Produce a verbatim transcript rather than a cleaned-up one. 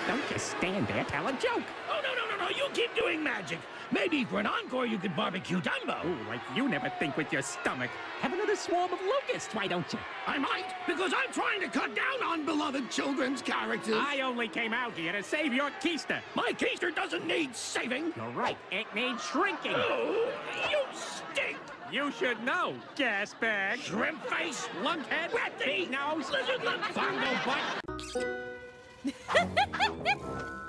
Don't just stand there, tell a joke. Oh, no, no, no, no, you keep doing magic. Maybe for an encore you could barbecue Dumbo. Ooh, like you never think with your stomach. Have another swarm of locusts, why don't you? I might, because I'm trying to cut down on beloved children's characters. I only came out here to save your keister. My keister doesn't need saving. You're right, it needs shrinking. Oh, you stink. You should know, gas bag. Shrimp face, Lunkhead, rat big nose, lizard lip, bongo butt.